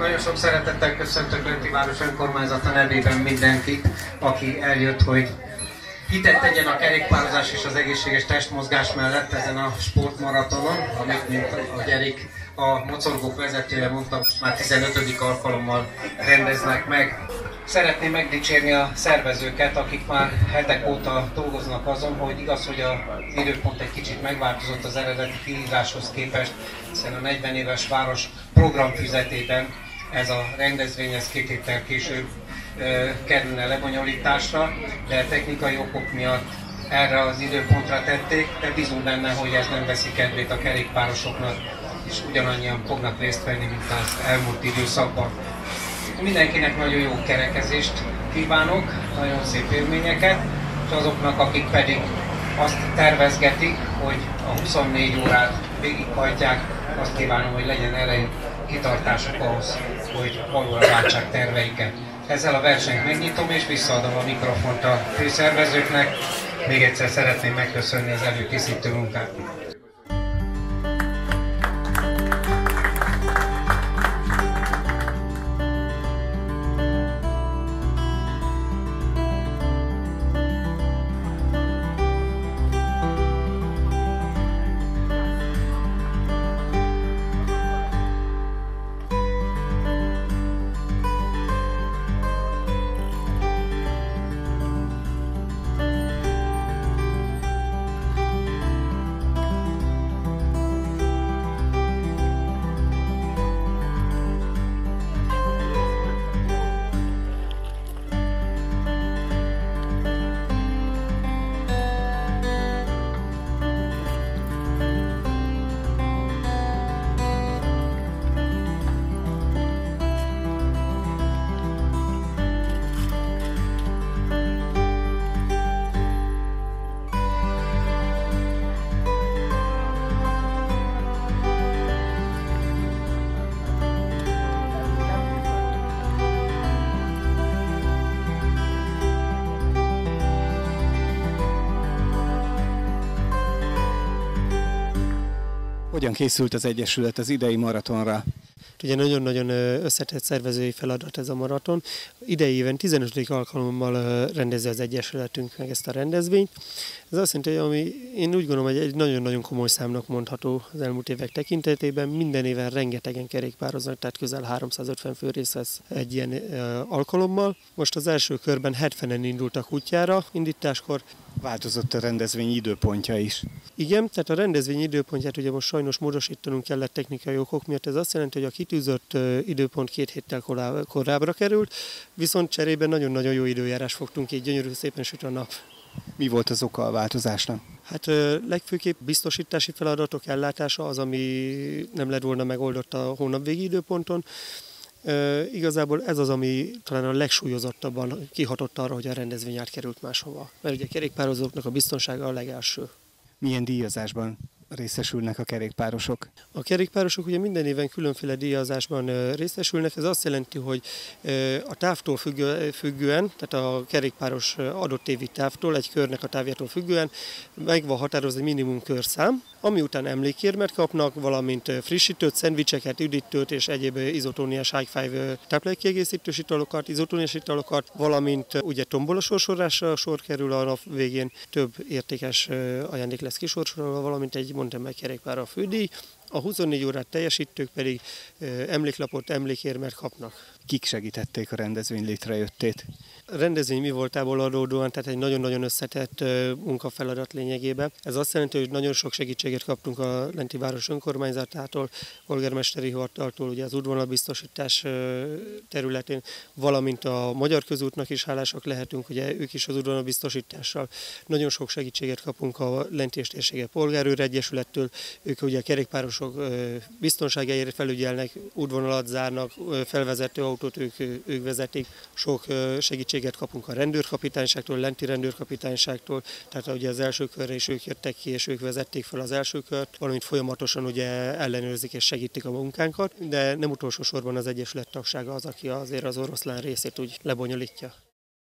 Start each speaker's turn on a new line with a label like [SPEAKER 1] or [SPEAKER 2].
[SPEAKER 1] Nagyon sok szeretettel köszöntök Lenti város önkormányzata nevében mindenkit, aki eljött, hogy hitet tegyen a kerékpározás és az egészséges testmozgás mellett ezen a sportmaratonon, amit, mint a Erik, a mocorgók vezetője mondta, most már 15. alkalommal rendeznek meg. Szeretném megdicsérni a szervezőket, akik már hetek óta dolgoznak azon, hogy igaz, hogy az időpont egy kicsit megváltozott az eredeti kiíráshoz képest, hiszen a 40 éves város programfüzetében ez a rendezvény 2 héttel később kerülne lebonyolításra, de technikai okok miatt erre az időpontra tették, de bízunk benne, hogy ez nem veszi kedvét a kerékpárosoknak, és ugyanannyian fognak részt venni, mint az elmúlt időszakban. Mindenkinek nagyon jó kerekezést kívánok, nagyon szép élményeket, és azoknak, akik pedig azt tervezgetik, hogy a 24 órát végighajtják, azt kívánom, hogy legyen erejük, kitartásuk ahhoz, hogy valóra váltsák terveiket. Ezzel a versenyt megnyitom és visszaadom a mikrofont a főszervezőknek. Még egyszer szeretném megköszönni az előkészítő munkát.
[SPEAKER 2] Hogyan készült az Egyesület az idei maratonra?
[SPEAKER 3] Ugye nagyon-nagyon összetett szervezői feladat ez a maraton. Idei éven 15. alkalommal rendezi az Egyesületünk meg ezt a rendezvényt. Ez azt jelenti, hogy én úgy gondolom, hogy egy nagyon-nagyon komoly számnak mondható az elmúlt évek tekintetében. Minden éven rengetegen kerékpároznak, tehát közel 350 fő részt vesz egy ilyen alkalommal. Most az első körben 70-en indultak útjára indításkor.
[SPEAKER 2] Változott a rendezvény időpontja is.
[SPEAKER 3] Igen, tehát a rendezvény időpontját ugye most sajnos módosítanunk kellett technikai okok miatt. Ez azt jelenti, hogy a kitűzött időpont 2 héttel korábbra került, viszont cserében nagyon-nagyon jó időjárás fogtunk, így gyönyörű szépen süt a nap.
[SPEAKER 2] Mi volt az oka a változásnak?
[SPEAKER 3] Hát legfőképp biztosítási feladatok ellátása az, ami nem lett volna megoldott a hónapvégi időponton. Igazából ez az, ami talán a legsúlyozottabban kihatott arra, hogy a rendezvény átkerült máshova. Mert ugye a kerékpározóknak a biztonsága a legelső.
[SPEAKER 2] Milyen díjazásban részesülnek a kerékpárosok?
[SPEAKER 3] A kerékpárosok ugye minden éven különféle díjazásban részesülnek. Ez azt jelenti, hogy a távtól függően, tehát a kerékpáros adott évi távtól, egy körnek a távjától függően meg van határozva egy minimum körszám, ami után emlékérmet kapnak, valamint frissítőt, szendvicseket, üdítőt és egyéb izotóniás high five táplálékkiegészítős italokat, izotóniás italokat, valamint ugye tombola-sorsolásra sor kerül a nap végén, több értékes ajándék lesz kisorsolva, valamint egy mountain bike kerékpárra a fődíj. A 24 órát teljesítők pedig emléklapot, emlékérmet kapnak.
[SPEAKER 2] Kik segítették a rendezvény létrejöttét?
[SPEAKER 3] A rendezvény mi voltából adódóan, tehát egy nagyon-nagyon összetett munkafeladat lényegében. Ez azt jelenti, hogy nagyon sok segítséget kaptunk a Lenti város önkormányzatától, polgármesteri hivataltól, ugye az útvonalbiztosítás területén, valamint a Magyar Közútnak is hálásak lehetünk, ugye ők is az útvonalbiztosítással. Nagyon sok segítséget kapunk a Lenti és Térsége Polgárőr Egyesülettől, ők ugye a kerékpárosok biztonságáért felügyelnek, útvonalat zárnak, felvezető autót ők vezetik, sok segítséget kapunk a rendőrkapitányságtól, Lenti rendőrkapitányságtól, tehát ugye az első körre is ők jöttek ki, és ők vezették fel az első kört, valamint folyamatosan ugye ellenőrzik és segítik a munkánkat, de nem utolsó sorban az Egyesület tagsága az, aki azért az oroszlán részét úgy lebonyolítja.